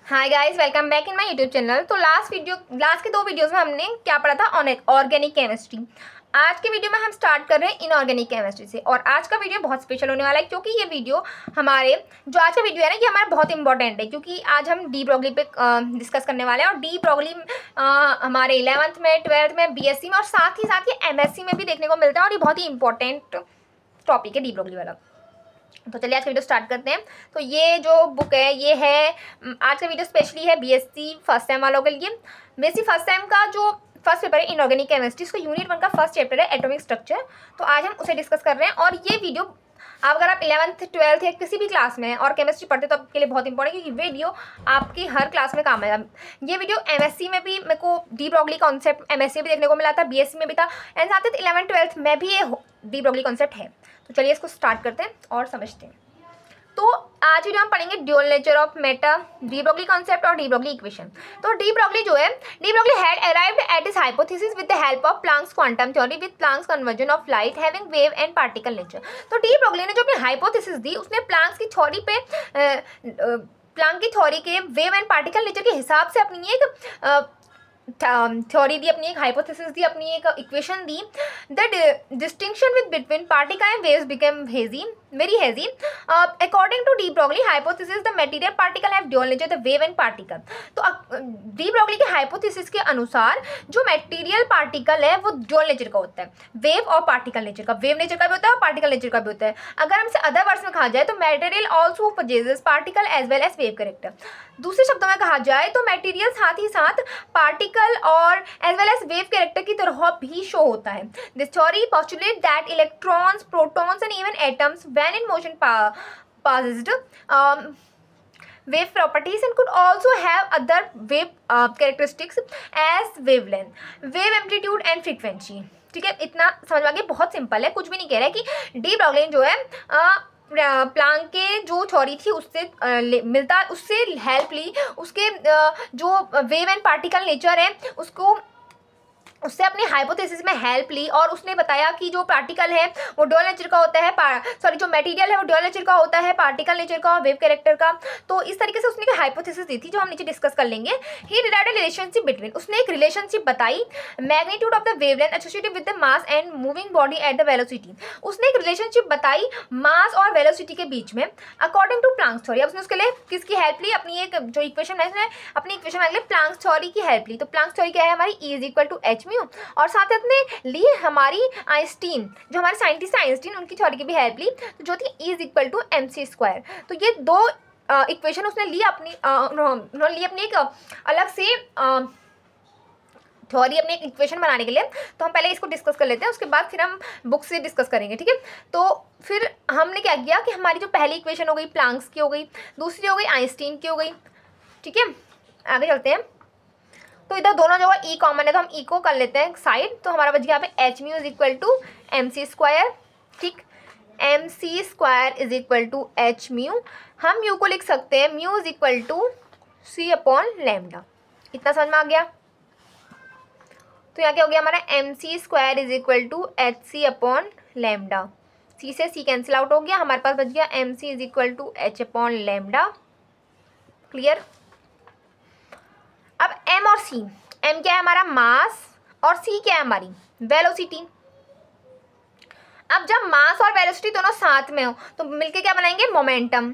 Hi guys, welcome back in my YouTube channel. तो last के दो वीडियोस में हमने क्या पढ़ा था? Organic chemistry. आज के वीडियो में हम स्टार्ट कर रहे हैं इनऑर्गेनिक केमिस्ट्री से। और आज का वीडियो बहुत स्पेशल होने वाला है क्योंकि ये वीडियो जो आज का वीडियो है ना, ये हमारा बहुत इंपॉर्टेंट है क्योंकि आज हम डी ब्रोगली पे डिस्कस करने वाले हैं। और डी ब्रोगली हमारे 11th में, 12th में, बीएससी में और साथ ही एमएससी में भी देखने को मिलता है। और ये बहुत ही इंपॉर्टेंट टॉपिक है डी ब्रोगली वाला। तो चलिए आज का वीडियो स्टार्ट करते हैं। तो ये जो बुक है, ये है आज का वीडियो स्पेशली है बीएससी फर्स्ट टाइम वालों के लिए। बीएससी फर्स्ट टाइम का जो फर्स्ट पेपर है इनऑर्गेनिक केमिस्ट्री, इसको यूनिट 1 का फर्स्ट चैप्टर है एटॉमिक स्ट्रक्चर। तो आज हम उसे डिस्कस कर रहे हैं। और ये वीडियो अगर आप 11th 12th या किसी भी क्लास में और केमिस्ट्री पढ़ते तो आपके लिए बहुत इंपॉर्टेंट है क्योंकि वीडियो आपकी हर क्लास में काम है। ये वीडियो एमएससी में भी मेरे को डी ब्रोगली कॉन्सेप्ट एमएससी में भी देखने को मिला था, बीएससी में भी था, एंड साथ ही 11th 12th में भी ये डी ब्रोगली कॉन्सेप्ट है। तो चलिए इसको स्टार्ट करते हैं और समझते हैं। तो आज वीडियो हम पढ़ेंगे dual nature of matter, de Broglie concept और डी ब्रोगली इक्वेशन। तो डी ब्रोगली जो है, de Broglie had arrived at his hypothesis with the help of Planck's quantum theory with Planck's conversion of light having wave and particle nature. तो de Broglie ने जो अपनी hypothesis दी, उसने planks की theory पे Planck की थ्योरी के wave and particle nature के हिसाब से अपनी एक थ्योरी दी, अपनी एक हाइपोथेसिस दी, अपनी एक इक्वेशन दी। The distinction with between particle and waves become very hazy. According to de Broglie hypothesis, the material particle have dual nature, the wave and particle. तो डी ब्रोगली के हाइपोथेसिस के अनुसार जो मटेरियल पार्टिकल है वो dual nature का होता है, वेव और पार्टिकल नेचर का, वेव नेचर का भी होता है और पार्टिकल नेचर का भी होता है। अगर हमसे अदर वर्ड्स में कहा जाए तो material also possesses particle as well as wave character. दूसरे शब्दों में कहा जाए तो मटेरियल साथ ही साथ पार्टिकल और as well as wave character की तरह भी शो होता है। This theory postulate that electrons, protons and even atoms when in motion passed wave properties and could also have other wave characteristics as wavelength, wave amplitude and frequency। ठीक है, इतना समझ में आ गया, बहुत सिंपल है, कुछ भी नहीं कह रहा है कि डी ब्रोगली जो है प्लैंक के जो थ्योरी थी उससे मिलता, उससे हेल्प ली, उसके जो वेव एंड पार्टिकल नेचर है उससे अपनी हाइपोथेसिस में हेल्प ली। और उसने बताया कि जो पार्टिकल है वो ड्यूअल नेचर का होता है, जो मटेरियल है वो ड्यूअल नेचर का होता है, पार्टिकल नेचर का और वेव कैरेक्टर का। तो इस तरीके से उसने एक हाइपोथेसिस दी थी जो हम नीचे डिस्कस कर लेंगे। He derived a relationship between, उसने एक रिलेशनशिप बताई magnitude of the wavelength associated with the mass and moving body at the velocity. उसने एक रिलेशनशिप बताई मास और वेलोसिटी के बीच में अकॉर्डिंग टू प्लैंक्स थ्योरी। अब उसने उसके लिए किसकी हेल्प ली? अपनी एक जो इक्वेशन है, अपनी इक्वेशन में प्लैंक्स थ्योरी की हेल्प ली। तो प्लैंक्स थ्योरी क्या है हमारी? E is equal to h mu. और साथ में ली हमारी आइंस्टीन, जो हमारे साइंटिस्ट है आइंस्टीन, उनकी थ्योरी की भी हेल्प ली जो थी E is equal to mc²। तो ये दो इक्वेशन उसने ली अपनी, उन्होंने ली अपनी एक अलग से थ्योरी, अपनी एक इक्वेशन बनाने के लिए। तो हम पहले इसको डिस्कस कर लेते हैं, उसके बाद फिर हम बुक से डिस्कस करेंगे। ठीक है, तो फिर हमने क्या किया कि हमारी जो पहली इक्वेशन हो गई प्लैंक्स की हो गई, दूसरी हो गई आइंस्टीन की हो गई। ठीक है, आगे चलते हैं। तो इधर दोनों जगह E कॉमन है तो हम E को कर लेते हैं साइड। तो हमारा बच गया यहाँ पे h mu is equal to mc²। ठीक, mc² is equal to h mu. हम म्यू को लिख सकते हैं mu is equal to c/λ। इतना समझ में आ गया? तो यहाँ क्या हो गया हमारा mc² is equal to hc/λ। c से c कैंसिल आउट हो गया, हमारे पास बच गया mc is equal to h/λ। Clear? अब m और c, m क्या है हमारा? मास, और c क्या है हमारी? वेलोसिटी। अब जब मास और वेलोसिटी दोनों साथ में हो तो मिलके क्या बनाएंगे? मोमेंटम।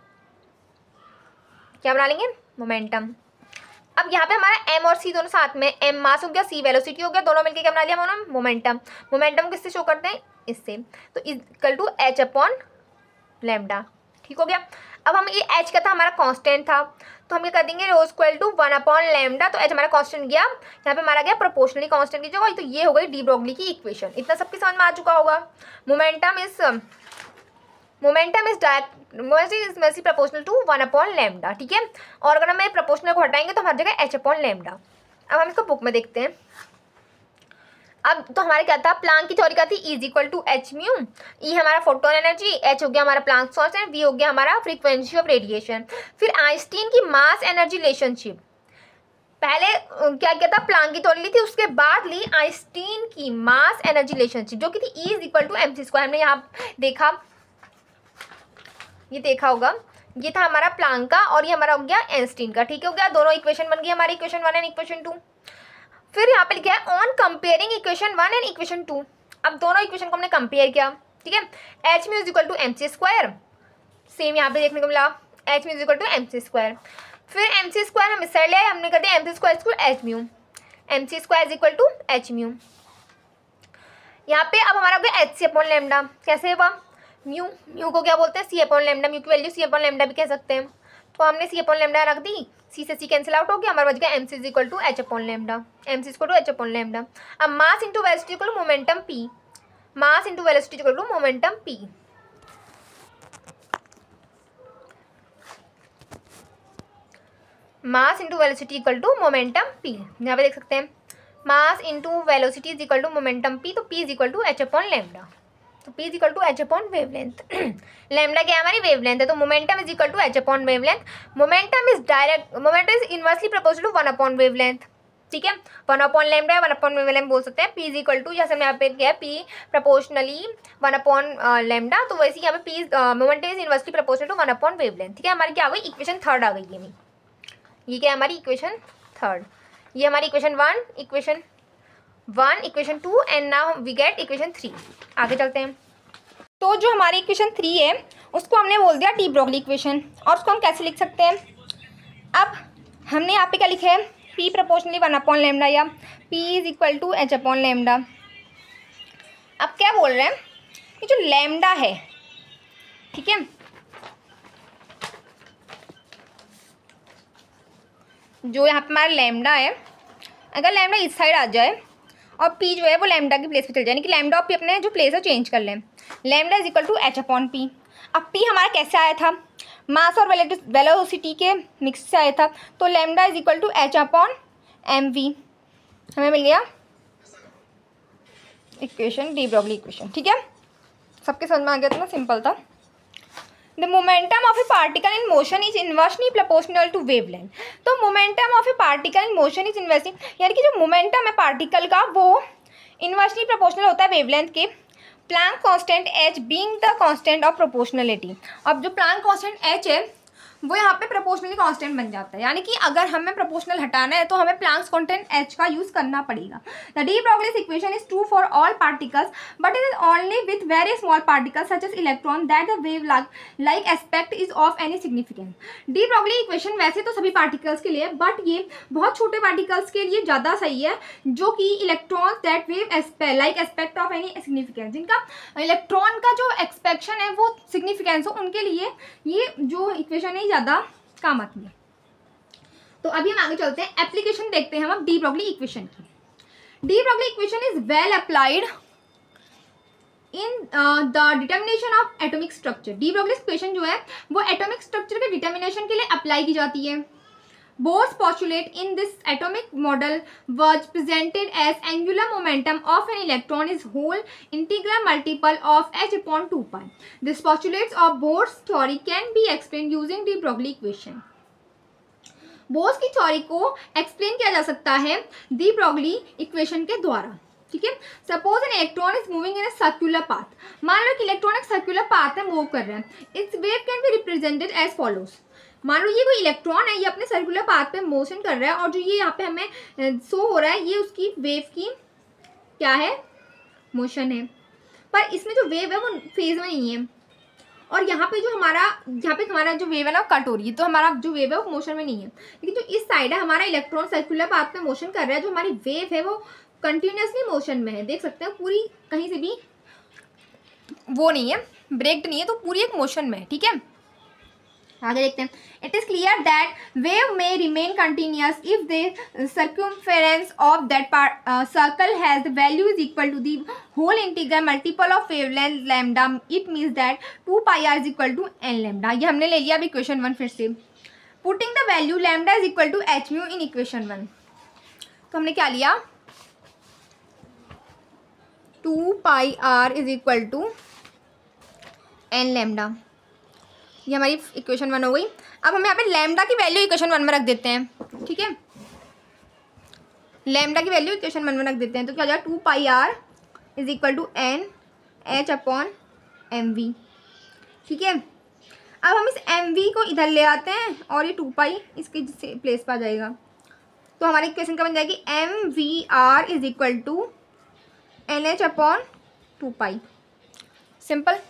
क्या बना लेंगे? मोमेंटम। अब यहाँ पे हमारा m और c दोनों साथ में, m मास हो गया, c वेलोसिटी हो गया, दोनों मिलके क्या बना लिया उन्होंने? मोमेंटम। मोमेंटम किससे शो करते हैं? इससे। तो इक्वल टू h/λ। ठीक हो गया। अब हम ये h का था हमारा कांस्टेंट था, तो हम ये कर देंगे रो इक्वल टू 1/λ। तो h हमारा कांस्टेंट गया, यहाँ पे हमारा गया प्रोपोर्शनली कांस्टेंट की जगह। तो ये हो गई डी ब्रोगली की इक्वेशन। इतना सबके समझ में आ चुका होगा। Momentum is proportional to 1/λ। ठीक है, और अगर हम प्रोपोर्शनल को हटाएंगे तो हमारी जगह h/λ। अब हम इसको बुक में देखते हैं। अब तो हमारे क्या था? प्लैंक की थ्योरी का थी E is equal to h mu. E हमारा फोटोन एनर्जी, H हो गया हमारा प्लैंक कांस्टेंट, V हो गया हमारा फ्रीक्वेंसी ऑफ रेडिएशन। फिर आइंस्टीन की मास एनर्जी रिलेशनशिप, पहले क्या किया था? प्लैंक की थ्योरी ली थी, उसके बाद ली आइंस्टीन की मास एनर्जी रिलेशनशिप जो कि थी E is equal to mc²। हमने यहाँ देखा, ये देखा होगा, ये था हमारा प्लैंक का और ये हमारा हो गया आइंस्टीन का। ठीक हो गया, दोनों इक्वेशन बन गई हमारी, इक्वेशन 1 एंड इक्वेशन 2। फिर यहाँ पे लिखा है on comparing equation 1 and equation 2। अब दोनों इक्वेशन को हमने कंपेयर किया। ठीक है, h mu is equal to m c square, same यहाँ पे देखने को मिला, h mu is equal to m c square. फिर एम सी स्क्वायर हम इस साइड ले आए, हमने कर दिया m c square equal h mu, m c square is equal to h mu. यहाँ पे अब हमारा हो गया एच सी अपॉन लेमडा। कैसे हुआ, म्यू, म्यू को क्या बोलते हैं सी अपॉन लेमडा, म्यू की वैल्यू सी अपॉन लेमडा भी कह सकते हैं। तो हमने सी अपॉन लेमडा रख दी, सी से सी कैंसिल आउट हो गया, हमारा बच गया m c is equal to h upon lambda, m c equal to h upon lambda. अब mass into velocity equal to momentum p, mass into velocity equal to momentum p. Mass into velocity equal to momentum p, यहाँ पे देख सकते हैं mass into velocity is equal to momentum p, तो p is equal to h upon lambda, तो p is equal to h upon wavelength. Lambda क्या है हमारी वेवलेंथ है, तो momentum is equal to h upon wavelength. Momentum is direct, momentum is inversely proportional to 1 upon wavelength. ठीक है, 1 upon lambda है, 1 upon wavelength बोल सकते हैं। पी इज इक्वल टू, जैसे मैं यहाँ पे किया पी प्रोपोर्शनली 1 अपॉन लेमडा, तो वैसे यहाँ पे p momentum is inversely proportional to 1 upon wavelength. ठीक है, हमारी क्या आ गई, इक्वेशन 3 आ गई है, ये क्या है हमारी इक्वेशन 3। ये हमारी equation 1, equation 2 and now we get equation 3। आगे चलते हैं। तो जो हमारी इक्वेशन 3 है उसको हमने बोल दिया डी ब्रोगली इक्वेशन, और उसको हम कैसे लिख सकते हैं। अब हमने यहाँ पे क्या लिखा है, पी प्रोपोर्शनली 1 अपॉन लेमडा, या p is equal to h upon lambda. अब क्या बोल रहे हैं कि जो लेमडा है, ठीक है, जो यहाँ पे हमारा लेमडा है, अगर लेमडा इस साइड आ जाए और पी जो है वो लेमडा की प्लेस पे चल जाए, यानी कि लेमडा और पी अपने जो प्लेस है चेंज कर लें, lambda is equal to h upon p. अब पी हमारा कैसे आया था, मास और वेलोसिटी के मिक्स से आया था, तो lambda is equal to h upon M v, हमें मिल गया इक्वेशन, डी ब्रोगली इक्वेशन। ठीक है, सबके समझ में आ गया था ना, सिंपल था। The momentum of a particle in motion is inversely proportional to wavelength। तो momentum of a particle in motion is inversely, यानी कि जो momentum है पार्टिकल का वो इन्वर्सली प्रोपोर्शनल होता है वेवलेंथ के। Planck constant h being the constant of proportionality. अब जो प्लैंक कांस्टेंट h है वो यहाँ पे प्रोपोर्शनली कांस्टेंट बन जाता है, यानी कि अगर हमें प्रोपोर्शनल हटाना है तो हमें प्लैंक्स कांस्टेंट h का यूज करना पड़ेगा। The de Broglie's equation is true for all particles but it is only with very small particles such as electron that the wave like aspect is of any significance. De Broglie equation वैसे तो सभी particles के लिए, but ये बहुत छोटे particles के लिए ज़्यादा सही है, जो कि electron that wave like aspect of any significance, जिनका इलेक्ट्रॉन का जो एक्सपेक्शन है वो सिग्निफिकेंस हो, उनके लिए ये जो इक्वेशन है ज़्यादा काम आती है। तो अभी हम आगे चलते हैं, एप्लीकेशन देखते हैं हम अब डी ब्रोगली इक्वेशन की। De Broglie equation is well applied in the determination of atomic structure. De Broglie equation जो है वो एटॉमिक स्ट्रक्चर के डिटर्मिनेशन के लिए अप्लाई की जाती है। Bohr's postulate in this atomic model was presented as angular momentum of an electron is whole integral multiple of h upon 2 pi. This postulates of Bohr's theory can be explained using de Broglie equation. Bohr's की theory को explain किया जा सकता है de Broglie equation के द्वारा। ठीक है, suppose an electron is moving in a circular path. मान लो कि इलेक्ट्रॉन एक सर्कुलर पाथ में मूव कर रहे हैं। Its wave can be represented as follows. मान लो ये कोई इलेक्ट्रॉन है, ये अपने सर्कुलर पाथ पे मोशन कर रहा है, और जो ये यहाँ पे हमें शो हो रहा है ये उसकी वेव की क्या है, मोशन है। पर इसमें जो वेव है वो फेज में नहीं है, और यहाँ पे हमारा जो वेव है ना कट हो रही है, तो हमारा जो वेव है वो मोशन में नहीं है। लेकिन जो इस साइड है हमारा इलेक्ट्रॉन सर्कुलर पाथ पे मोशन कर रहा है, जो हमारी वेव है वो कंटिन्यूसली मोशन में है। देख सकते हैं पूरी कहीं से भी वो नहीं है, ब्रेक्ड नहीं है, तो पूरी एक मोशन में है। ठीक है, आगे देखते हैं। It is clear that wave may remain continuous if the circumference of that circle has the value is equal to the whole integral multiple of wavelength lambda. It means that 2 pi r is equal to n lambda. ये हमने ले लिया अभी equation 1 फिर से। Putting the value lambda is equal to h mu in equation 1, तो हमने क्या लिया, 2 pi r is equal to n lambda. ये हमारी इक्वेशन 1 हो गई। अब हम यहाँ पे लैम्डा की वैल्यू इक्वेशन 1 में रख देते हैं। ठीक है, लैम्डा की वैल्यू इक्वेशन 1 में रख देते हैं, तो क्या हो जाएगा 2 pi r is equal to n h upon M V. ठीक है, अब हम इस mv को इधर ले आते हैं और ये 2 पाई इसके प्लेस पर आ जाएगा, तो हमारी इक्वेशन क्या बन जाएगी, mvr is equal to nh upon 2 pi. Simple,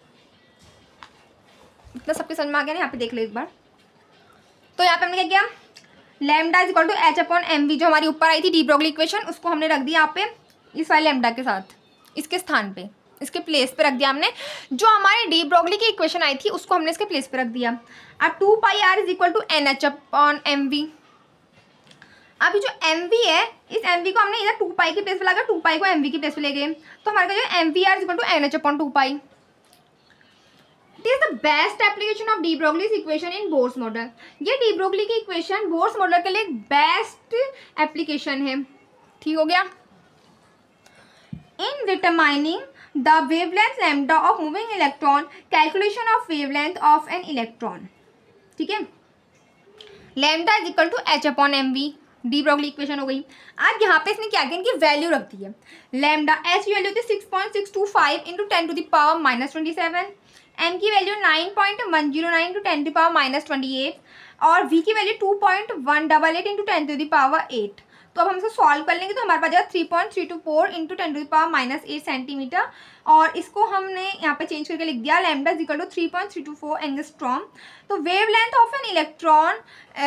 इतना सबके समझ में आ गया ना। यहाँ पे देख लो एक बार। तो यहाँ पे हमने क्या किया, lambda is equal to h upon mv जो हमारी ऊपर आई थी डी ब्रोगली इक्वेशन, उसको हमने रख दिया यहाँ पे इस वाले लैम्डा के साथ, इसके स्थान पे, इसके प्लेस पे रख दिया हमने। जो हमारी डी ब्रोगली की इक्वेशन आई थी उसको हमने इसके प्लेस पे रख दिया। अब 2 pi r is equal to nh upon mv। अभी जो mv है, इस mv को हमने इधर 2 पाई के प्लेस पे लगा, 2 पाई को mv के प्लेस पे ले गए, तो हमारे जो mvr is equal to nh upon 2 pi. It is the best application of de Broglie's equation in Bohr's model. ये डी ब्रोगली की इक्वेशन बोर्स मॉडल के लिए बेस्ट एप्लीकेशन है। ठीक हो गया। In determining the wavelength lambda of moving electron, calculation of wavelength of an electron. ठीक है, lambda is equal to h upon mv, de Broglie equation हो गई। अब यहाँ पे इसने क्या किया, इनकी वैल्यू रख दी है। लैम्डा h की वैल्यू थी 6.625 into 10 to the power -27, m की value 9.109 into 10 to the power -28 और v की value 2.188 into 10 to the power 8। तो अब हम इसे सॉल्व कर लेंगे तो हमारे पास जाएगा 3.324 into 10 to the power -8 centimetre, और इसको हमने यहाँ पे चेंज करके लिख दिया lambda is equal to 3.324 angstrom. तो wavelength of an electron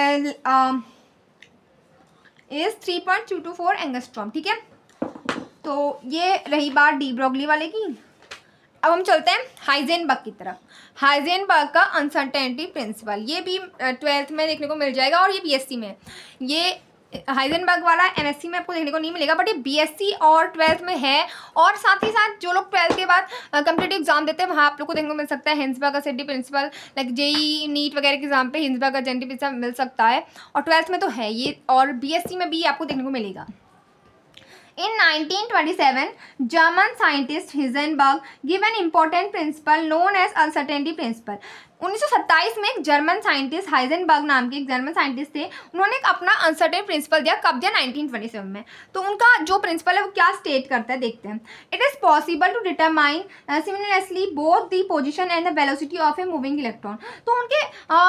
is 3.324 angstrom. ठीक है, तो ये रही बात डी ब्रोगली वाले की। अब हम चलते हैं हाइजेनबर्ग की तरफ। हाइजेनबर्ग का अनसर्टेनिटी प्रिंसिपल, ये भी 12th में देखने को मिल जाएगा और ये बीएससी में। ये हाइजेनबर्ग वाला एमएससी में आपको देखने को नहीं मिलेगा, बट ये बीएससी और 12th में है। और साथ ही साथ जो लोग 12th के बाद कम्पिटिटिव एग्जाम देते हैं वहाँ आप लोग को देखने को मिल सकता है Heisenberg uncertainty principle, like JEE NEET वगैरह के एग्जाम पे हिंसबर्ग असेंटी प्रिंसिपल मिल सकता है, और 12th में तो है ये, और बीएससी में भी आपको देखने को मिलेगा। In 1927, German scientist Heisenberg gave an important principle known as uncertainty principle. 1927 में एक जर्मन साइंटिस्ट हाइजेनबर्ग नाम के एक जर्मन साइंटिस्ट थे, उन्होंने एक अपना अनसर्टेन प्रिंसिपल दिया। कब दिया, 1927 में। तो उनका जो प्रिंसिपल है वो क्या स्टेट करता है, देखते हैं। It is possible to determine similarly both the position and the velocity of a moving electron. तो उनके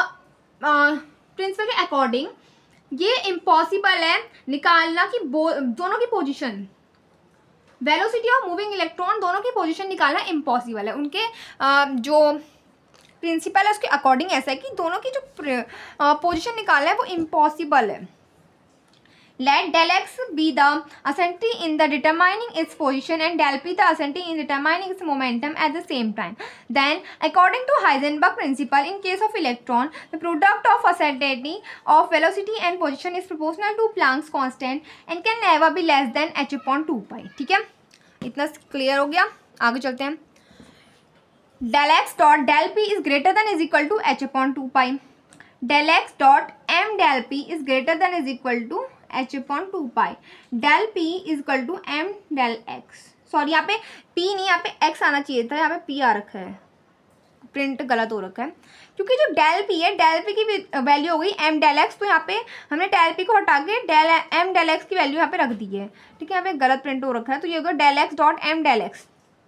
प्रिंसिपल के अकॉर्डिंग ये इम्पॉसिबल है निकालना कि दोनों की position, velocity of moving electron दोनों की पोजीशन निकालना इम्पॉसिबल है। उनके जो प्रिंसिपल है उसके अकॉर्डिंग ऐसा है कि दोनों की जो पोजीशन निकालना है वो इम्पॉसिबल है। Let del x be the uncertainty in the determining its position and del p the uncertainty in determining its momentum at the same time. Then, according to Heisenberg principle, in case of electron, the product of uncertainty of velocity and position is proportional to Planck's constant and can never be less than h upon 2 pi. ठीक है, इतना clear हो गया। आगे चलते हैं। Del x dot del p is greater than is equal to h upon 2 pi. Del x dot m del p is greater than is equal to h upon 2 pi. Del p is equal to m del x. Sorry, यहाँ पे p नहीं, यहाँ पे x आना चाहिए था, यहाँ पे p आ रखा है, प्रिंट गलत हो रखा है। क्योंकि जो del p है, del p की वैल्यू हो गई m del x, तो यहाँ पे हमने del p को हटा के m del x की वैल्यू यहाँ पे रख दी है। ठीक है, यहाँ पे गलत प्रिंट हो रखा है, तो ये होगा del x dot m del x।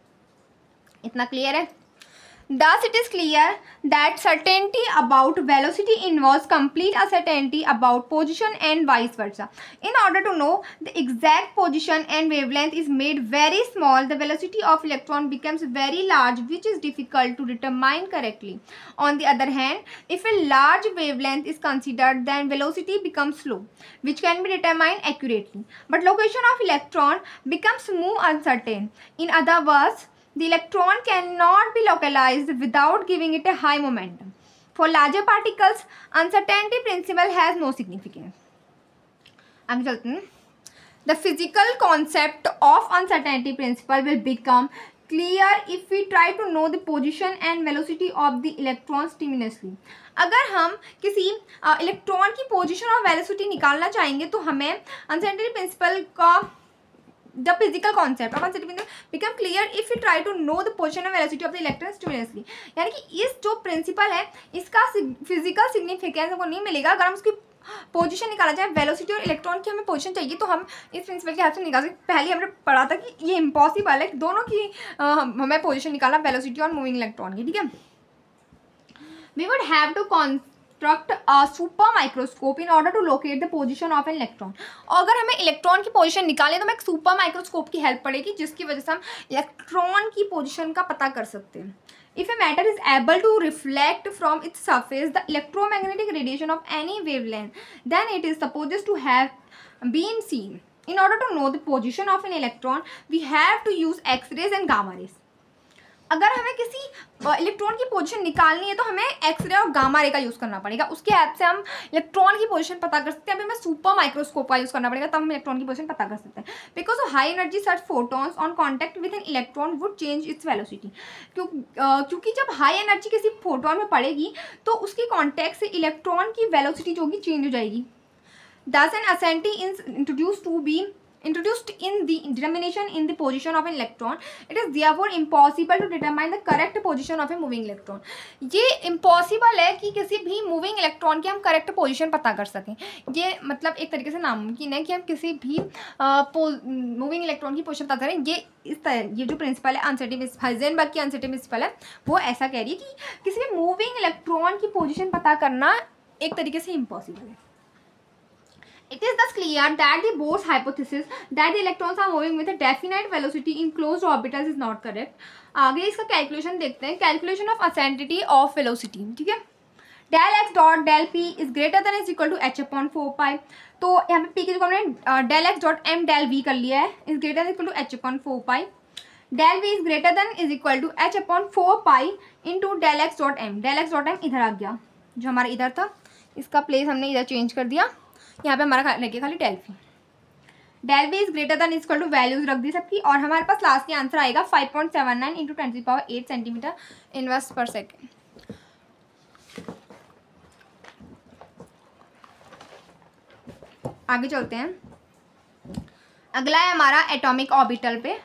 इतना क्लियर है। Thus, it is clear that certainty about velocity involves complete uncertainty about position and vice versa. In order to know the exact position and wavelength is made very small, the velocity of electron becomes very large, which is difficult to determine correctly. On the other hand, if a large wavelength is considered, then velocity becomes slow, which can be determined accurately. But location of electron becomes more uncertain. In other words, the electron cannot be localized without giving it a high momentum. For larger particles, uncertainty principle has no significance. आगे चलते हैं। The physical concept of uncertainty principle will become clear if we try to know the position and velocity of the electron simultaneously. अगर हम किसी electron की position और velocity निकालना चाहेंगे तो हमें अनसर्टेनिटी प्रिंसिपल का the physical concept of uncertainty become clear if we try to know the position and velocity of the electron simultaneously. यानी कि इस जो प्रिंसिपल है इसका फिजिकल सिग्निफिकेंस हमको नहीं मिलेगा अगर हम उसकी पोजीशन निकालना चाहें। वेलोसिटी और इलेक्ट्रॉन की हमें पोजीशन चाहिए तो हम इस प्रिंसिपल के हेल्प से निकाल सकते। पहले हमने पढ़ा था कि ये इम्पॉसिबल है दोनों की हमें पोजीशन निकालना वेलोसिटी और मूविंग इलेक्ट्रॉन की। ठीक है, we would have to construct a super microscope in order to locate the position of an electron. अगर हमें इलेक्ट्रॉन की पोजीशन निकालनी है तो हमें एक सुपर माइक्रोस्कोप की हेल्प पड़ेगी, जिसकी वजह से हम इलेक्ट्रॉन की पोजीशन का पता कर सकते हैं. If a matter is able to reflect from its surface the electromagnetic radiation of any wavelength, then it is supposed to have been seen. In order to know the position of an electron, we have to use X-rays and gamma rays. अगर हमें किसी electron की position निकालनी है तो हमें x ray और gamma ray का यूज़ करना पड़ेगा. उसके हेल्प से हम इलेक्ट्रॉन की पोजीशन पता कर सकते हैं. अभी हमें सुपर माइक्रोस्कोप का यूज़ करना पड़ेगा, तब हम इलेक्ट्रॉन की पोजीशन पता कर सकते हैं. Because high energy search photons on contact with an electron would change its velocity. क्योंकि जब हाई एनर्जी किसी फोटोन में पड़ेगी तो उसकी कॉन्टैक्ट से इलेक्ट्रॉन की वेलोसिटी जो होगी चेंज हो जाएगी. Thus an assembly is introduced in the determination in the position of an electron. It is therefore impossible to determine the correct position of a moving electron. ये impossible है कि किसी भी moving electron की हम correct position पता कर सकें. ये मतलब एक तरीके से नामुमकिन है कि हम किसी भी moving electron की position पता करें. ये जो प्रिंसिपल है अनसर्टेनिटी, हाइजेनबर्ग की अनसर्टेनिटी प्रिंसिपल है, वो ऐसा कह रही है कि किसी भी मूविंग इलेक्ट्रॉन की पोजीशन पता करना एक तरीके से इम्पॉसिबल है. It is thus clear that the Bohr's hypothesis that the electrons are moving with a definite velocity in closed orbitals is not correct. आगे इसका कैलकुलेशन देखते हैं. Calculation of uncertainty of velocity. ठीक है, del x dot del p is greater than is equal to h upon 4 तो यहाँ पे p की जगह हमने del x dot m del v कर लिया है, is greater than equal to h upon 4 del v is greater than is equal to h upon 4 into del x dot m. del x dot m इधर आ गया, जो हमारा इधर था इसका प्लेस हमने इधर चेंज कर दिया. यहाँ पे हमारा लगे खाली del V. Del V is greater than equal to values रख दी सबकी, और हमारे पास लास्ट में आंसर आएगा 5.79 इंटू 10⁸ सेंटीमीटर इनवर्स पर सेकेंड. आगे चलते हैं. अगला है हमारा एटॉमिक ऑर्बिटल पे.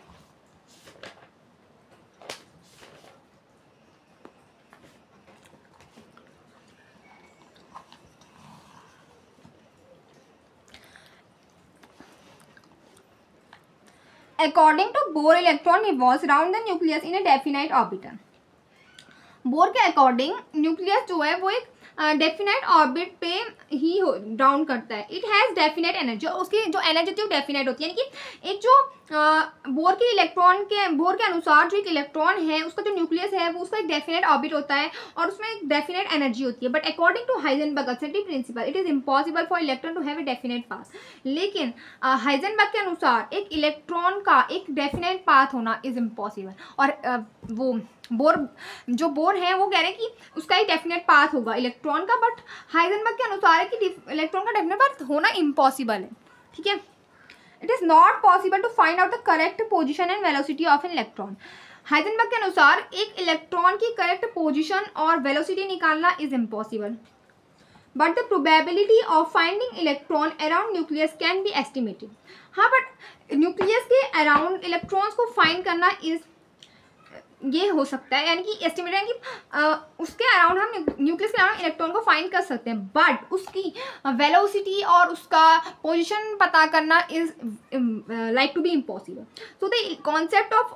According to Bohr, electron revolves around the nucleus in a definite orbital. बोर के अकॉर्डिंग न्यूक्लियस जो है वो एक डेफिनेट ऑर्बिट पे ही राउंड करता है. इट हैज़ डेफिनेट एनर्जी, और उसकी जो एनर्जी होती है वो डेफिनेट होती है. यानी कि एक जो बोर के अनुसार जो एक इलेक्ट्रॉन है उसका जो न्यूक्लियस है वो उसका एक डेफिनेट ऑर्बिट होता है और उसमें एक डेफिनेट एनर्जी होती है. But according to Heisenberg uncertainty principle it is impossible for electron to have a definite path. लेकिन हाइजेनबर्ग के अनुसार एक इलेक्ट्रॉन का एक डेफिनेट पाथ होना इज़ इम्पॉसिबल. और वो बोर है वो कह रहे हैं कि उसका एक डेफिनेट पाथ होगा इलेक्ट्रॉन का, बट हाइजेनबर्ग के अनुसार है कि इलेक्ट्रॉन का डेफिनेट पाथ होना इम्पॉसिबल है. ठीक है, it is not possible to find out the correct position and velocity of an electron. Heisenberg के अनुसार एक इलेक्ट्रॉन की करेक्ट पोजिशन और वेलोसिटी निकालना is impossible, but the probability of finding electron around nucleus can be estimated. हाँ, but nucleus के around electrons को find करना इज ये हो सकता है, यानी कि एस्टिमेट है कि उसके अराउंड हम न्यूक्लियस के अराउंड इलेक्ट्रॉन को फाइंड कर सकते हैं, बट उसकी वेलोसिटी और उसका पोजीशन पता करना is like to be impossible. So the concept of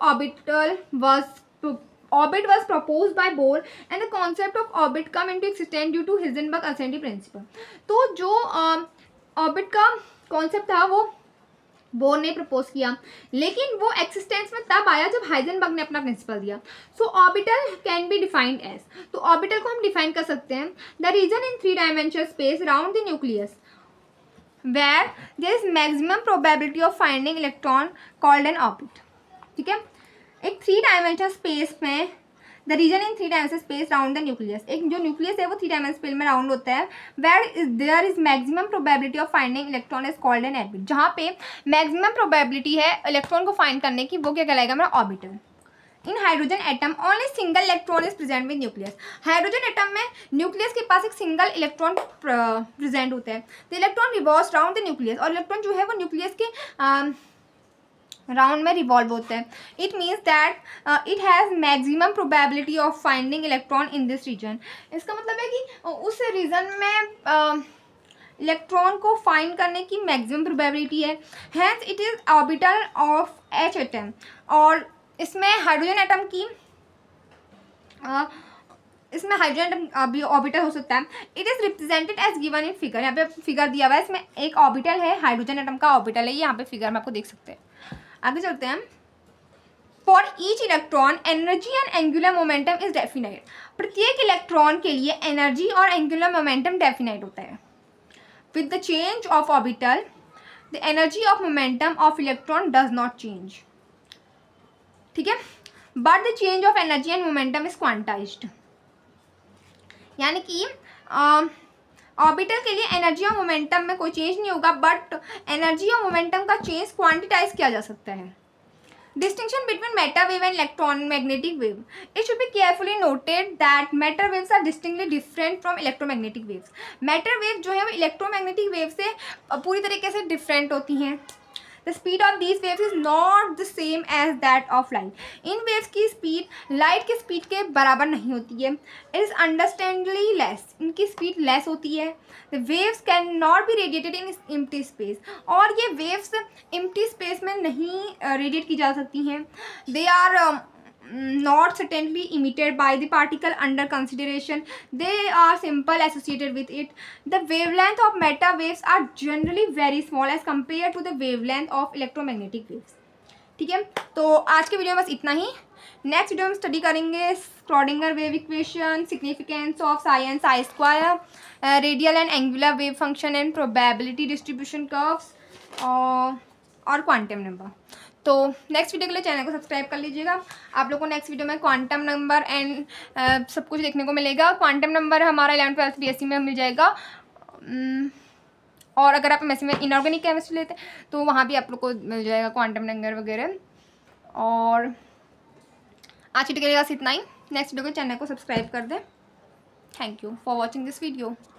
orbit was proposed by Bohr and the concept of orbit come into existence due to Heisenberg uncertainty principle. तो जो ऑर्बिट का concept था वो bore ने propose किया, लेकिन वो existence में तब आया जब हाइजेनबर्ग ने अपना प्रिंसिपल दिया. So orbital can be defined as, तो ऑर्बिटल को हम डिफाइन कर सकते हैं the region in 3 dimensional space around the nucleus where there is maximum probability of finding electron called an orbit. ठीक है, एक 3 डायमेंशनल स्पेस में the region in 3 dimensional space round the nucleus, एक जो न्यूक्लियस है वो 3 डायमेंशनल स्पेस में round होता है. Where there is maximum probability of finding electron is called an orbit. जहाँ पे मैक्सिमम प्रोबेबिलिटी है इलेक्ट्रॉन को फाइंड करने की, वो क्या कहलाएगा हमारा orbital. In hydrogen atom only single electron is present with nucleus. Hydrogen atom में न्यूक्लियस के पास एक सिंगल इलेक्ट्रॉन प्रेजेंट होता है. The electron revolves round the nucleus, और इलेक्ट्रॉन जो है वो न्यूक्लियस के राउंड में रिवॉल्व होता है. It means that it has maximum probability of finding electron in this region. इसका मतलब है कि उस रीजन में इलेक्ट्रॉन को फाइंड करने की मैक्सिमम प्रोबेबिलिटी है. Hence it is orbital of H atom, और इसमें हाइड्रोजन एटम की इसमें हाइड्रोजन भी ऑर्बिटल हो सकता है। It is represented as given in figure, यहाँ पे फिगर दिया हुआ है, इसमें एक ऑर्बिटल है, हाइड्रोजन एटम का ऑर्बिटल है, यहाँ पे फिगर में आपको देख सकते हैं। आगे चलते हैं। For each electron energy and angular momentum is definite, प्रत्येक इलेक्ट्रॉन के लिए एनर्जी और एंगुलर मोमेंटम डेफिनाइट होता है। With the change of orbital the energy of momentum of electron does not change, ठीक है, but the change of energy and momentum is quantized, यानी कि ऑर्बिटल के लिए एनर्जी और मोमेंटम में कोई चेंज नहीं होगा, बट एनर्जी और मोमेंटम का चेंज क्वांटिटाइज किया जा सकता है। Distinction between matter wave and electromagnetic wave. It should be carefully noted that matter waves are distinctly different from electromagnetic waves. Matter wave जो है वो electromagnetic wave से पूरी तरीके से different होती हैं। The speed of these waves is not the same as that of light. In waves की speed light की speed के बराबर नहीं होती है। It is understandably less. इनकी speed less होती है। The waves cannot be radiated in empty space. और ये waves empty space में नहीं radiate की जा सकती हैं। They are not certainly emitted by the particle under consideration. They are simple associated with it. The wavelength of matter waves are generally very small as compared to the wavelength of electromagnetic waves. ठीक है, तो आज के video में बस इतना ही। Next video में स्टडी करेंगे Schrodinger wave equation, significance of psi and psi square, radial and angular wave function and probability distribution curves और क्वांटम नंबर। तो नेक्स्ट वीडियो के लिए चैनल को सब्सक्राइब कर लीजिएगा। आप लोगों को नेक्स्ट वीडियो में क्वांटम नंबर एंड सब कुछ देखने को मिलेगा। क्वांटम नंबर हमारा 11th 12th BSc में मिल जाएगा, और अगर आप MSc में इनऑर्गेनिक केमिस्ट्री लेते हैं तो वहाँ भी आप लोग को मिल जाएगा क्वांटम नंबर वगैरह। और आज की वीडियो के लिए बस इतना ही। नेक्स्ट वीडियो के चैनल को सब्सक्राइब कर दें। Thank you for watching this video.